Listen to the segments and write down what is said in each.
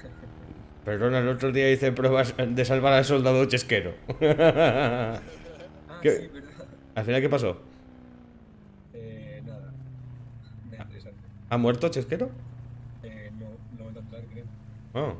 Perdona, el otro día hice pruebas de salvar al soldado chesquero. Ah, sí, ¿Qué? verdad. ¿Al final qué pasó? Nada, nada interesante. ¿Ha muerto chesquero? No, lo voy a entrar, creo. Oh.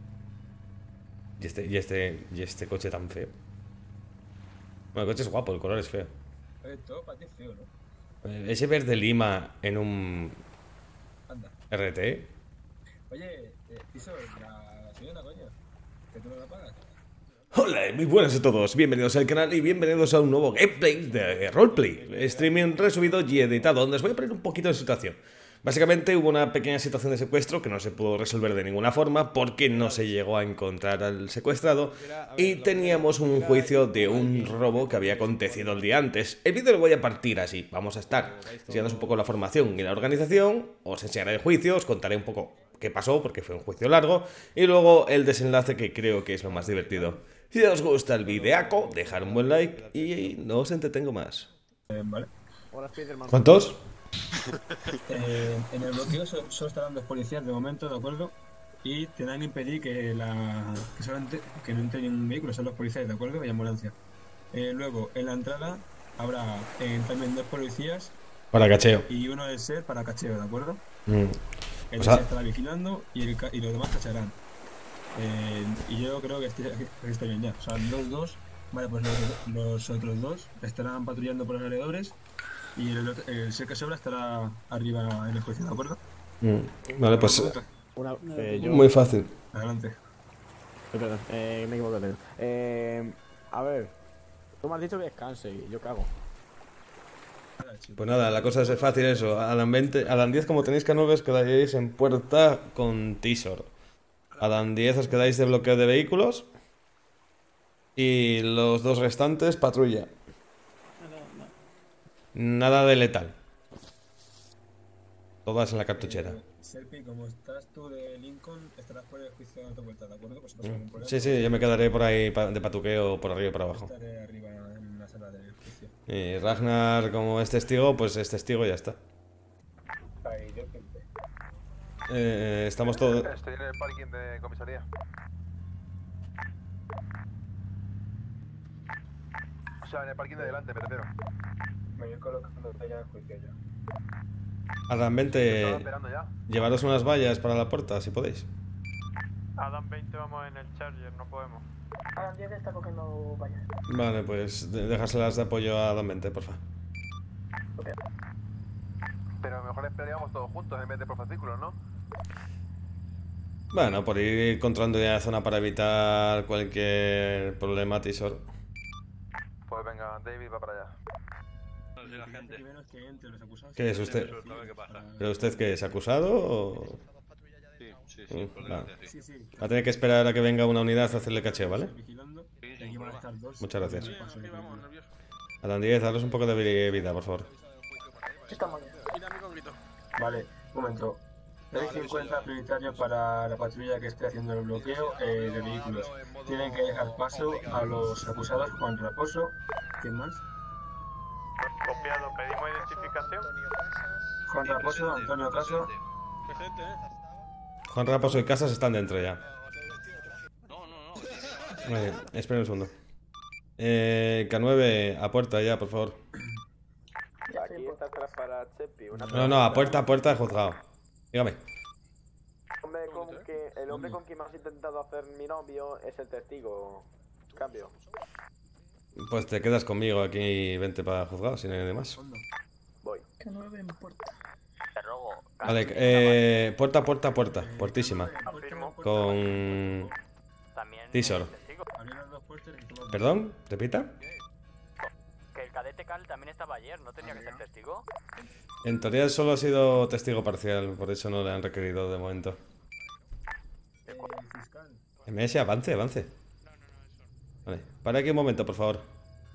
¿Y este coche tan feo? Bueno, el coche es guapo, el color es feo. Todo para ti es feo, ¿no? Ese verde lima en un Anda. RT. Oye, Tiso, la gasolina, coño. ¿Que tú no la pagas? Hola, muy buenas a todos, bienvenidos al canal y bienvenidos a un nuevo gameplay de roleplay, streaming resubido y editado, donde os voy a poner un poquito de situación. Básicamente hubo una pequeña situación de secuestro que no se pudo resolver de ninguna forma porque no se llegó a encontrar al secuestrado y teníamos un juicio de un robo que había acontecido el día antes. El vídeo lo voy a partir así, vamos a estar enseñándoos un poco la formación y la organización, os enseñaré el juicio, os contaré un poco qué pasó porque fue un juicio largo y luego el desenlace que creo que es lo más divertido. Si os gusta el videaco, dejar un buen like y no os entretengo más. Vale. ¿Cuántos? En el bloqueo solo estarán dos policías de momento, ¿de acuerdo? Y tendrán que impedir que no entre ningún vehículo, son los policías, ¿de acuerdo? Y ambulancia. Luego, en la entrada habrá también dos policías Para cacheo. y uno del SER para cacheo, ¿de acuerdo? Mm. El O SER sea, estará vigilando y los demás cacharán. Y yo creo que esté bien ya. O sea, los dos, vale, pues los otros dos estarán patrullando por los alrededores y el SER que sobra estará arriba en el juicio, ¿de acuerdo? vale, pues Yo. muy fácil. Adelante. Perdón, me he equivocado. A ver, tú me has dicho que descanse y yo qué hago. Pues nada, la cosa es fácil eso. Adam 20, Adam 10 como tenéis K9 os quedáis en puerta con Tisor. Adam 10 os quedáis de bloqueo de vehículos. Y los dos restantes patrulla. Nada de letal. Todas en la cartuchera. Serpi, como estás tú de Lincoln, estarás por el juicio dando vueltas, ¿de acuerdo? Por si pasa algún problema. Sí, sí, yo me quedaré por ahí de patuqueo por arriba y por abajo. Estaré arriba en la sala del juicio. Y Ragnar, como es testigo, pues es testigo y ya está. Ahí, yo pinté. Estamos todos. Estoy en el parking de comisaría. O sea, en el parking de delante, me refiero. Me voy colocando ya en el juicio ya. Adam Estaba 20, esperando ya. llevaros unas vallas para la puerta, si podéis. Adam 20 vamos en el Charger, no podemos. Adam 10 está cogiendo vallas. Vale, pues dejárselas de apoyo a Adam 20, porfa. Pero mejor esperaríamos todos juntos en vez de por fascículos, ¿no? Bueno, por ir controlando ya la zona para evitar cualquier problema, Tisor. Pues venga, David va para allá. La gente. Primero que entre los acusados. ¿Qué es usted? ¿Qué pasa? ¿Pero usted qué es? ¿Acusado o...? Sí, Vale. Sí, sí. Va a tener que esperar a que venga una unidad a hacerle cacheo, ¿vale? Vigilando. Y aquí van a estar dos. Muchas gracias. Aquí vamos, nervioso. Adam 10, daros un poco de vida, por favor. Estamos bien. Mira mi conguito. Vale, un momento. Hay 50 prioritarios para la patrulla que esté haciendo el bloqueo de vehículos. Tienen que dejar paso a los acusados Juan Raposo. ¿Quién más? Copiado, pedimos identificación. Juan Raposo, Antonio Caso. Presente, Juan Raposo y Casas están dentro ya. No. Vale, espera un segundo. K9, a puerta ya, por favor. Aquí está atrás para Chepi. No, a puerta de juzgado. Dígame. El hombre con quien me has intentado hacer mi novio es el testigo. Cambio. Pues te quedas conmigo aquí y vente para juzgado, si no hay demás. Voy. Que no en puerta. Te robo. Vale, puerta, puertísima. Con... También. Tisor. Testigo. Abrieron dos puertas y todos. ¿Perdón? ¿Repita? Que el cadete Cal también estaba ayer, ¿no tenía que ser testigo? En teoría solo ha sido testigo parcial, por eso no le han requerido de momento. Fiscal. MS, avance. Vale, para aquí un momento, por favor.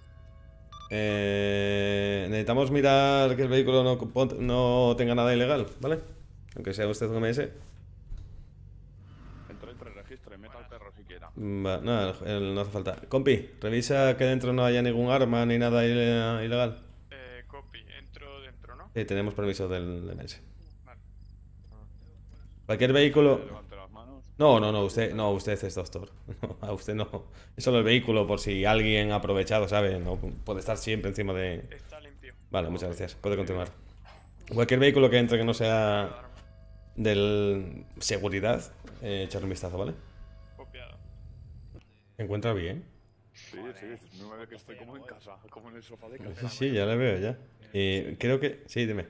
Necesitamos mirar que el vehículo no tenga nada ilegal, ¿vale? Aunque sea usted un MS. Entre el registro y meta al perro si quiera. No, no hace falta. Compi, revisa que dentro no haya ningún arma ni nada ilegal. Copy, entro dentro, ¿no? Sí, tenemos permiso del MS. Vale. Cualquier vehículo... Levante las manos. No, usted es doctor. No, a usted no. Es solo el vehículo por si alguien ha aprovechado, ¿sabe? No puede estar siempre encima de... Está limpio. Vale, muchas gracias. Puede continuar. Cualquier vehículo que entre que no sea del seguridad, echarle un vistazo, ¿vale? Copiado. ¿Encuentra bien? Sí, no me ve que estoy como en casa, como en el sofá de casa. Sí, ya le veo ya. Creo que... Sí, dime.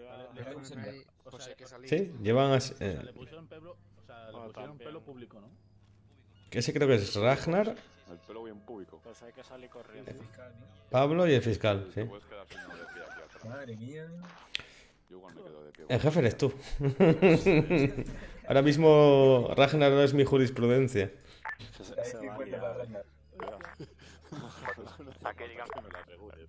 O sea, hay que salir. Sí, llevan... le pusieron pelo público, ¿no? que ese creo que es Ragnar, El pelo bien público. Pues hay que salir corriendo. Pablo y el fiscal, sí. Te puedes quedar sin de pie aquí atrás. Madre mía. Yo igual me quedo de pie. El jefe eres tú. Ahora mismo Ragnar no es mi jurisprudencia. Se va a liar. A que digan Que me la asegure.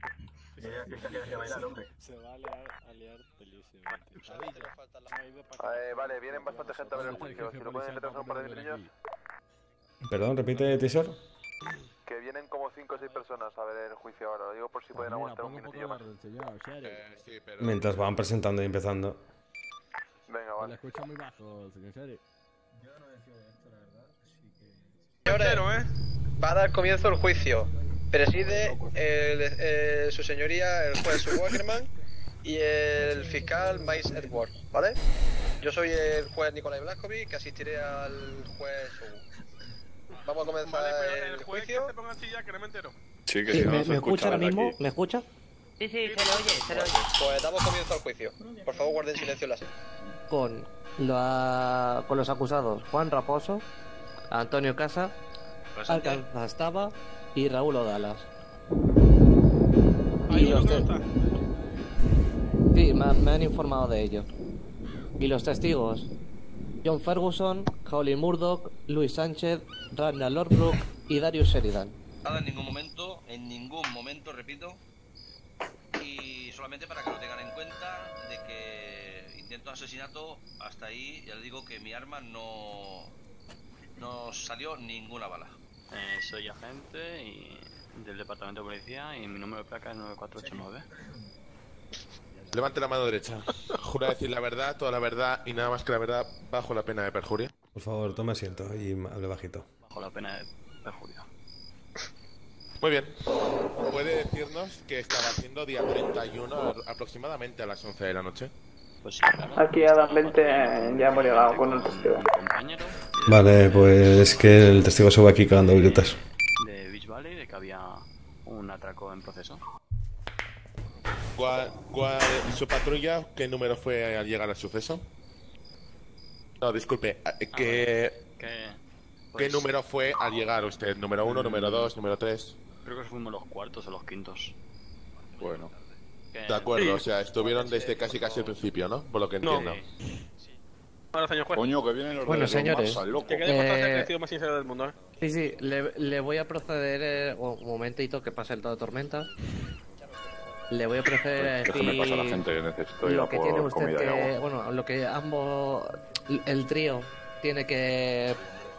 Se va a liar pelísimamente. Vale, vienen bastante gente a ver el juicio. Si lo pueden retrasar un par de minutillos. Perdón, repite, Tisor. Que vienen como 5 o 6 personas a ver el juicio ahora. Lo digo por si pueden aguantar un minutillo más. Sí, pero... Mientras van presentando y empezando. Venga, vale. escucha muy bajo, señor Sherry. Yo no decía de esto, la verdad. Así que. Señores, va a dar comienzo el juicio. Preside su señoría, el juez Wackerman y el fiscal Miles Edward, ¿vale? Yo soy el juez Nikolai Blaskovic, que asistiré al juez Hugo. Vamos a comenzar el juicio. Que se ponga así ya, que no me entero. Sí, que si no se escucha ahora mismo. ¿Me escucha? Sí, se le oye, se le oye. Pues damos comienzo al juicio. Por favor, guarden silencio en la sala. Con los acusados Juan Raposo, Antonio Casa, Alcanza Estaba y Raúl Odalas. Ahí Y uno los que no te- está. Sí, me han informado de ello. Y los testigos: John Ferguson, Howlin Murdoch, Luis Sánchez, Ragnar Lothbrok y Darius Sheridan. Nada, en ningún momento, repito. Y solamente para que lo tengan en cuenta de que intento de asesinato, hasta ahí ya les digo que mi arma no salió ninguna bala. Soy agente y del departamento de policía y mi número de placa es 9489. Levante la mano derecha. Jura decir la verdad, toda la verdad y nada más que la verdad bajo la pena de perjuria. Por favor, tome asiento y hable bajito. Bajo la pena de perjurio. Muy bien. ¿Puede decirnos qué estaba haciendo día 31 aproximadamente a las 11 de la noche? Pues sí, claro. Aquí a las 20 ya hemos llegado con el testigo. Mi compañero Vale, pues que el testigo se va aquí cagando gritas. de Beach Valley, de que había un atraco en proceso. ¿Su patrulla qué número fue al llegar al suceso? No, disculpe. ¿Qué Pues, número fue al llegar usted? ¿Número 1, número 2, número 3? Creo que fuimos los cuartos o los quintos. Bueno. Que- De acuerdo, o sea, estuvieron desde casi el principio, ¿no? Por lo que entiendo. Ahora, señor juez. Coño, que vienen los Bueno, de señores. Massa, loco. Que quede constancia que he sido más sincero del mundo, ¿eh? Sí, sí, le voy a proceder, un momentito que pase el todo tormenta. Le voy a proceder a Que se me pasa la decir gente que necesito ir lo a que por tiene usted comida y agua. que, bueno, lo que ambos, el trío tiene que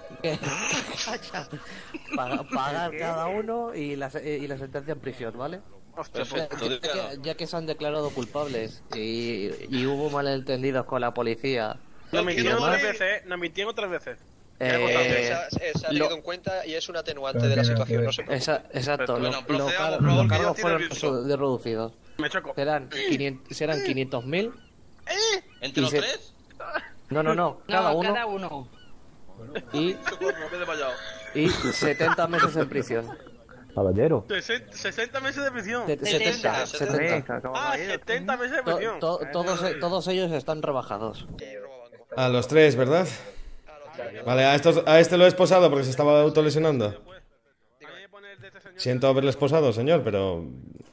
pagar cada uno y la sentencia en prisión, ¿vale? Hostia, Ya que se han declarado culpables y hubo malentendidos con la policía. Nos mintieron demás, 3 veces, ¿eh? Nos mintieron 3 veces. Se ha tenido en cuenta y es un atenuante de la situación, no se preocupe. Exacto, Bueno, los procedamos, por favor, cargos que yo estoy fueron nervioso. reducidos. Me choco. Serán 500.000. ¿Entre los Y se- tres? No, cada uno. Y, Socorro, me he desmayado. y 70 meses en prisión. Caballero. 60 meses de prisión. 70. Ah, 70 meses de prisión. Todos ellos están rebajados. A los tres, ¿verdad? Vale, a este lo he esposado porque se estaba autolesionando. Siento haberle esposado, señor, pero...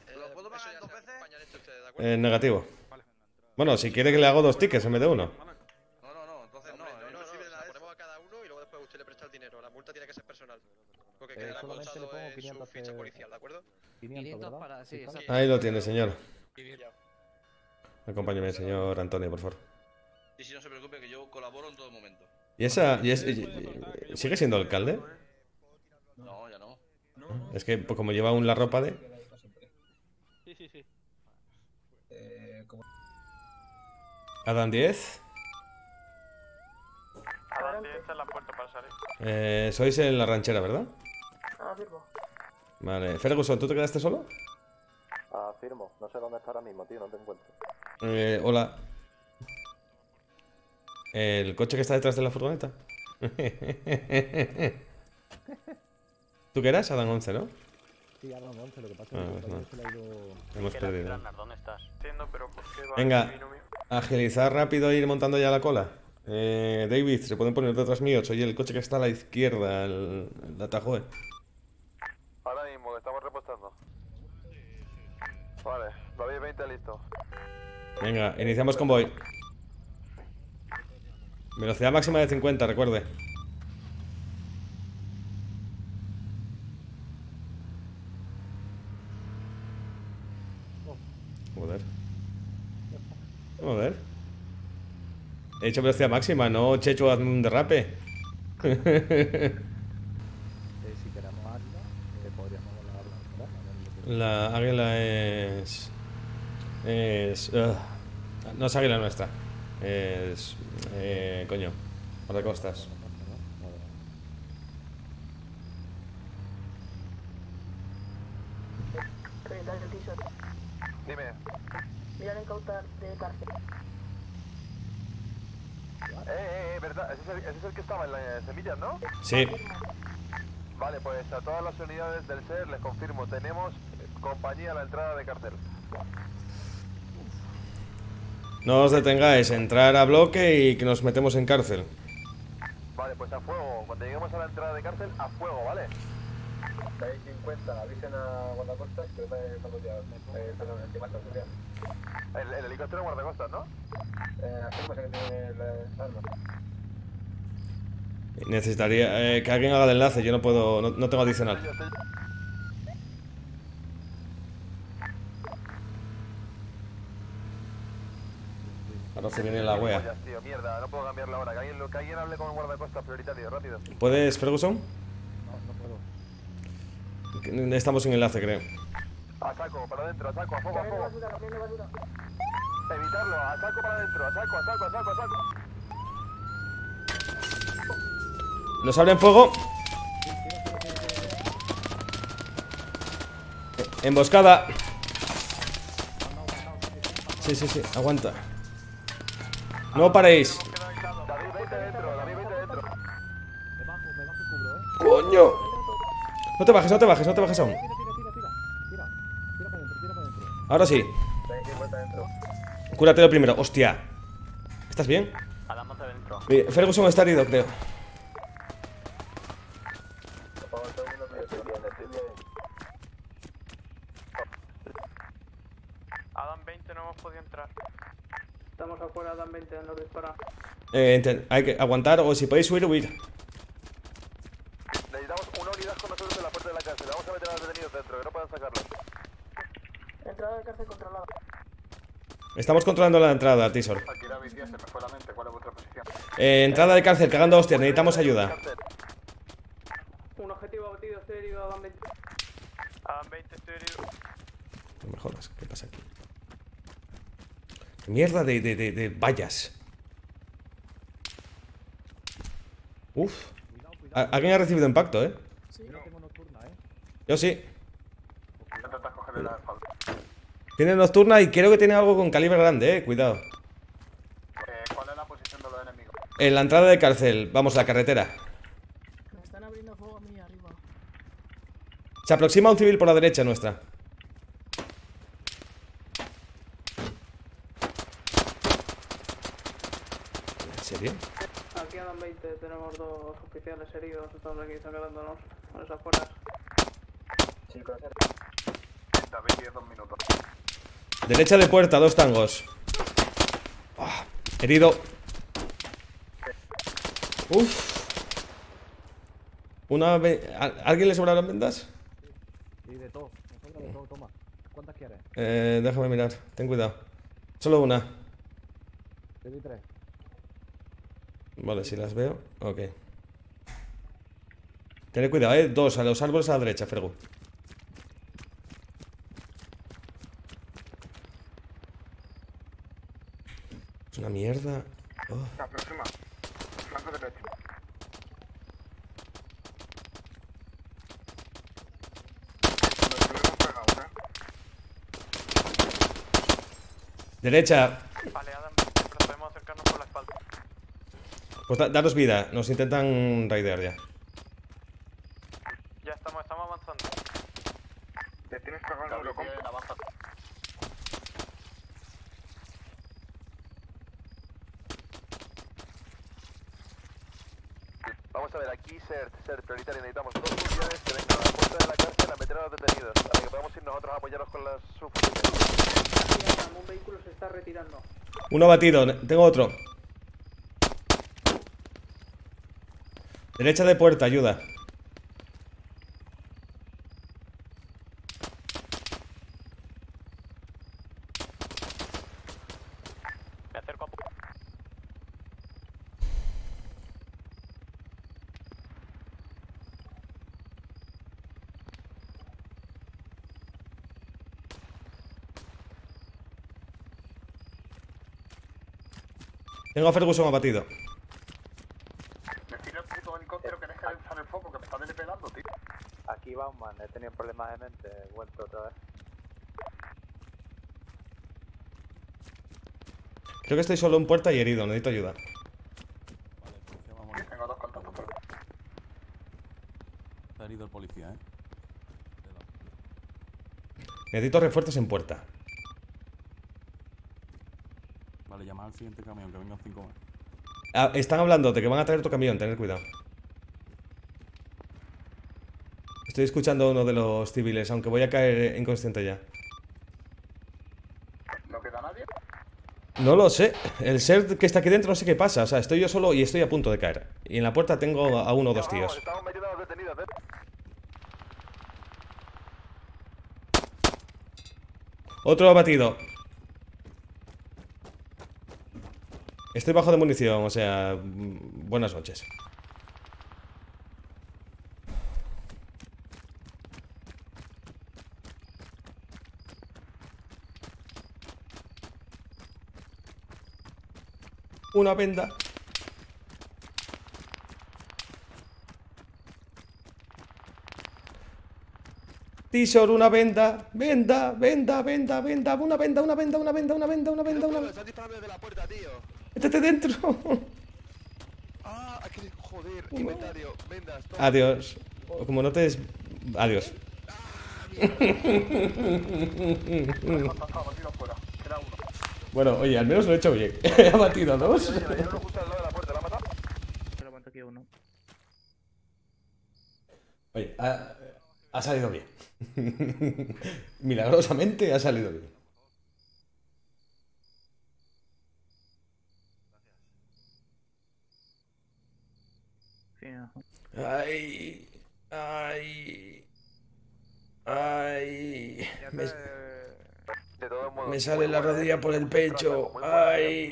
negativo. Bueno, si quiere que le hago 2 tickets en vez de 1. No, entonces no, la ponemos a cada uno y luego después usted le presta el dinero. La multa tiene que ser personal. Porque quedará colchado en su ficha policial, ¿de acuerdo? 500 para... Sí, exacto. Ahí lo tiene, señor. Acompáñeme, señor Antonio, por favor. Y si no se preocupe que yo colaboro en todo momento. ¿Sigue siendo alcalde? No, ya no. Es que pues, como lleva aún la ropa de... Sí. Adam 10. la puerta para salir. Sois en la ranchera, ¿verdad? Firmo. Vale. Ferguson, ¿tú te quedaste solo? Firmo. No sé dónde está ahora mismo, tío. No te encuentro. Hola. ¿El coche que está detrás de la furgoneta? ¿Tú qué eras? Adam 11, ¿no? Sí, Adam 11, lo que pasa es que se le ha ido... Hemos perdido. ¿Dónde estás? Entiendo, pero ¿por qué va Venga, agilizar rápido e ir montando ya la cola. David, se pueden poner detrás mío. Soy el coche que está a la izquierda, el atajo. Ahora mismo, que estamos repostando. Vale, David 20 listo. Venga, iniciamos convoy. Velocidad máxima de 50, recuerde. Joder. Joder. He hecho velocidad máxima, no Checho hazme un derrape. Si queremos águila, podríamos volar La águila no es águila nuestra. Es... coño. Guardacostas. Dime. Mira el incautar de cárcel. ¿Verdad? Ese es el que estaba en las semillas, ¿no? Sí. Vale, pues a todas las unidades del SER les confirmo, tenemos compañía a la entrada de cárcel. No os detengáis, entrar a bloque y que nos metemos en cárcel. Vale, pues a fuego. Cuando lleguemos a la entrada de cárcel, a fuego, ¿vale? 50, avisen a guardacostas que están bloqueados. Perdón, encima está bloqueado. El helicóptero guardacostas, ¿no? Afirma que tiene las armas. Necesitaría que alguien haga el enlace, yo no puedo, no tengo adicional. Ahora se viene la wea. Tío, mierda, no puedo cambiarla ahora. Que alguien hable con el guardacostas prioritario, rápido. ¿Puedes, Ferguson? No puedo. Estamos en enlace, creo. A saco, para adentro, a saco, a fuego, a fuego. Evitarlo, a saco para adentro, a saco, a saco, a saco, a saco. Nos abren fuego. Emboscada. Sí, aguanta. No paréis. David, vete dentro, David, vete dentro. Me bajo y cubro, ¡Coño! No te bajes aún. Tira para adentro. Ahora sí. Cúratelo primero, hostia. ¿Estás bien? Adam, monta dentro. Ferguson está herido, creo. Adam 20 no hemos podido entrar. Estamos afuera, Dan 20, nos dispara. Hay que aguantar o si podéis huir. Necesitamos una unidad con nosotros en la puerta de la cárcel. Vamos a meter a los detenidos dentro, que no puedan sacarlos. Entrada de cárcel controlada. Estamos controlando la entrada, Tisor. Aquí era mi tía, se me fue la mente. ¿Cuál es vuestra posición? Entrada de cárcel, cagando hostias, necesitamos ayuda. Un objetivo abatido, estoy herido, Dan 20. Adam 20, estoy herido. No me jodas, ¿qué pasa aquí? Mierda de vallas. Uf. Alguien ha recibido impacto, Sí, no tengo nocturna, Yo sí. Intentas cogerle la espalda. Tiene nocturna y creo que tiene algo con calibre grande, cuidado. ¿Cuál es la posición de los enemigos? En la entrada de cárcel, vamos a la carretera. Me están abriendo fuego a mí arriba. Se aproxima un civil por la derecha nuestra. ¿En serio? Aquí a Dan 20 tenemos dos oficiales heridos, estamos aquí sacándonos con esas fuerzas. David, 2 minutos. Derecha de puerta, 2 tangos. Herido. Uf. ¿Alguien le sobraron vendas? Sí, de todo. Me sobra de todo, toma. ¿Cuántas quieres? Déjame mirar, ten cuidado. Solo una. Te doy 3. Vale, si las veo. Ok. Tened cuidado, 2 a los árboles a la derecha, Fergu. Es una mierda. Se aproxima. Derecha. Vale, Adam, procedemos a acercarnos por la espalda. Pues daros vida, nos intentan raidear ya. Ya estamos avanzando. Te tienes que agarrar el compa. Vamos a ver, aquí ser prioritario, necesitamos 2 unidades que vengan a la puerta de la cárcel a meter a los detenidos, para que podamos ir nosotros a apoyarlos con las suficientes. Un vehículo se está retirando. Uno batido, tengo otro. Derecha de puerta, ayuda. Me acerco a... Tengo a Ferguson abatido. Decirle al puto helicóptero que deje de usar el foco, que me está desvelando, tío. Aquí va un man, he tenido problemas de mente, he vuelto otra vez. Creo que estoy solo en puerta y herido, necesito ayuda. Tengo 2 contactos por... Está herido el policía, Necesito refuerzos en puerta. Vale, llama al siguiente camión, que vengan 5 más. Están hablando de que van a traer tu camión, tener cuidado. Estoy escuchando a uno de los civiles, aunque voy a caer inconsciente ya. ¿No queda nadie? No lo sé. El ser que está aquí dentro no sé qué pasa. O sea, estoy yo solo y estoy a punto de caer. Y en la puerta tengo a uno o dos tíos. Estamos metiendo a los detenidos, Otro abatido. Estoy bajo de munición, o sea... buenas noches. Una venda. T-shirt, una venda. Venda, venda, venda, venda. Una venda, una venda, una venda, una venda, una venda, una venda. Están disparando desde la puerta, tío. Métete dentro. Ah, aquí, joder, inventario, vendas, todo. Adiós. Como no te des... Adiós. Bueno, oye, al menos lo he hecho bien. He abatido a 2. Oye, ha salido bien. Milagrosamente ha salido bien. Ay, ay, ay. Me sale la rodilla por el pecho. Ay.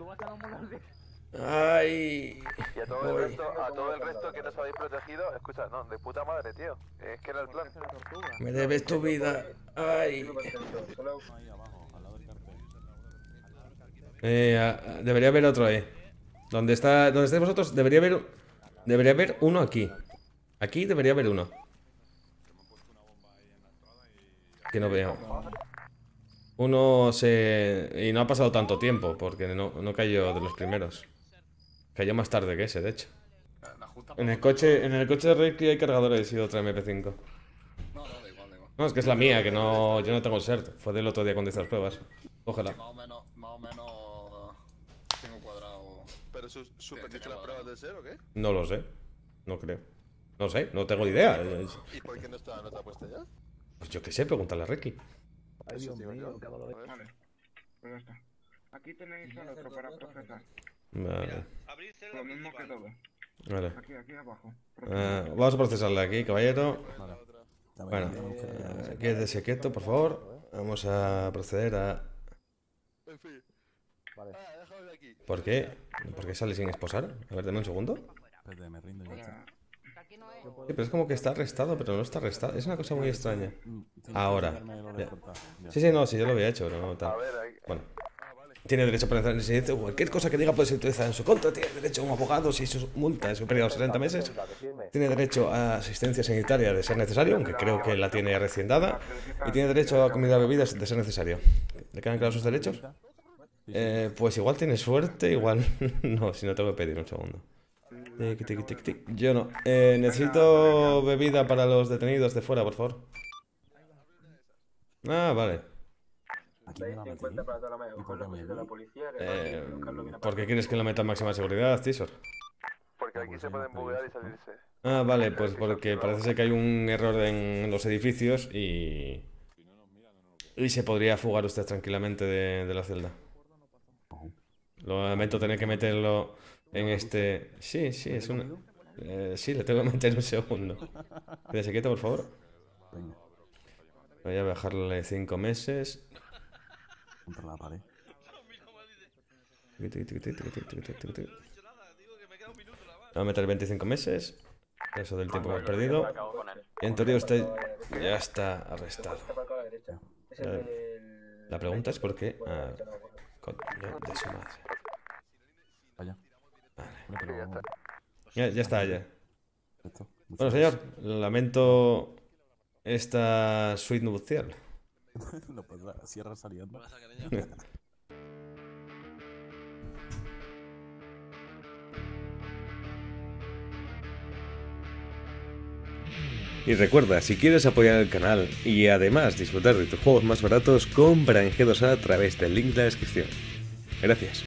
Ay. Y a todo el resto que nos habéis protegido, escucha, no, de puta madre, tío. Es que era el plan. Me debes tu vida. Ay. Debería haber otro ahí. Donde estáis vosotros, debería haber uno aquí. Aquí debería haber uno. Que no veo. Uno y no ha pasado tanto tiempo, porque no cayó de los primeros. Cayó más tarde que ese, de hecho. En el coche de Ricky hay cargadores y otra MP5. No, es que es la mía, que no, yo no tengo el CERT. Fue del otro día cuando hice las pruebas. Ojalá. Más o menos tengo cuadrado. ¿Pero suspendiste las pruebas del ser o qué? No lo sé. No creo. No sé, no tengo ni idea. ¿Y por qué no te ha puesto ya? Pues yo qué sé, pregúntale a Ricky. Ay, Dios mío, qué dolor. Vale, pues ya está. Aquí tenéis al otro para procesar. Vale. Lo mismo que todo. Vale. Aquí abajo. Vamos a procesarle aquí, caballero. Bueno, quédese quieto, por favor. Vamos a proceder a... ¿Por qué? ¿Por qué sale sin esposar? A ver, dame un segundo. Me rindo ya. Sí, pero es como que está arrestado, pero no está arrestado. Es una cosa muy extraña. Ahora. Sí, no, sí, yo lo había hecho, pero no tal. Bueno. Tiene derecho a presentar residencia. Cualquier cosa que diga puede ser utilizada en su contra. Tiene derecho a un abogado si su multa es superior a los 60 meses. Tiene derecho a asistencia sanitaria de ser necesario, aunque creo que la tiene recién dada. Y tiene derecho a comida y bebidas de ser necesario. ¿Le quedan claros sus derechos? Pues igual tiene suerte, igual no, si no tengo que pedir un segundo. Yo no. Necesito bebida para los detenidos de fuera, por favor. Ah, vale. ¿Por qué quieres que lo meta en máxima seguridad, Tisor? Porque aquí se pueden buguear y salirse. Ah, vale, pues porque parece ser que hay un error en los edificios y se podría fugar usted tranquilamente de la celda. Lo lamento tener que meterlo en este... Sí, es un... sí, le tengo que meter un segundo. Quédese quieto, por favor. Voy a bajarle 5 meses. Contra la pared. Voy a meter 25 meses. Eso del tiempo que hemos perdido. Y en teoría usted ya está arrestado. La pregunta es por qué... coño de su madre. Vaya. Vale. Ya está, ya. Bueno, señor, lamento esta suite nupcial. No, pues cierra saliendo. Y recuerda, si quieres apoyar el canal y además disfrutar de tus juegos más baratos, compra en G2A a través del link de la descripción. Gracias.